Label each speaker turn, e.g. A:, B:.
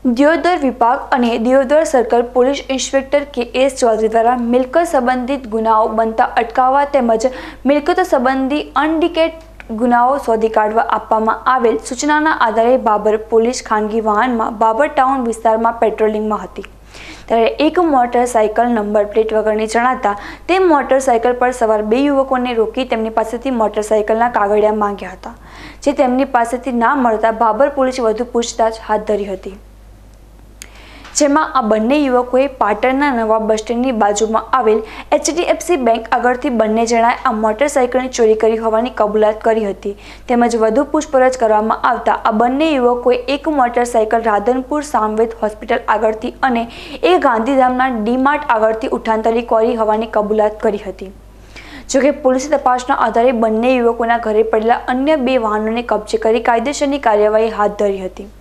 A: દિયોદર વિભાગ અને Deodar circle police inspector K S. Chaudhary દ્વારા મિલકત સંબંધિત ગુનાઓ બનતા અટકાવવા તેમજ મિલકત સંબંધી અનડિટેક્ટેડ ગુનાઓ શોધી કાઢવા આપવામાં આવેલ સૂચનાના આધારે બાબર પોલીસ ખાનગી વાહનમાં બાબર ટાઉન વિસ્તારમાં પેટ્રોલિંગમાં હતી ત્યારે એક મોટરસાઇકલ નંબર પ્લેટ વગરની જણાતા તે મોટરસાઇકલ પર સવાર બે યુવકોને રોકી તેમની પાસેથી મોટરસાઇકલના કાગળિયા માંગ્યા હતા, જે તેમની પાસેથી ના મળતા બાબર પોલીસે વધુ પૂછતાછ હાથ ધરી હતી, જેમાં આ બંને યુવકોએ પાટણના નવા બસ સ્ટેન્ડની બાજુમાં આવેલ HDFC બેંક આગળથી બંને જણાએ આ મોટરસાઇકલની ચોરી કરી હોવાની કબૂલાત કરી હતી તેમજ વધુ પૂછપરછ કરવામાં આવતા આ બંને યુવકોએ એક મોટરસાઇકલ રાધનપુર સામવેદ હોસ્પિટલ આગળથી અને એક ગાંધીધામના ડીમાર્ટ આગળથી ઉઠાંતરી કરી હોવાની કબૂલાત કરી હતી। જોકે પોલીસે તપાસના આધારે બંને યુવકોના ઘરે પડેલા અન્ય બે વાહનોને કબજે કરી કાયદેસરની કાર્યવાહી હાથ ધરી હતી।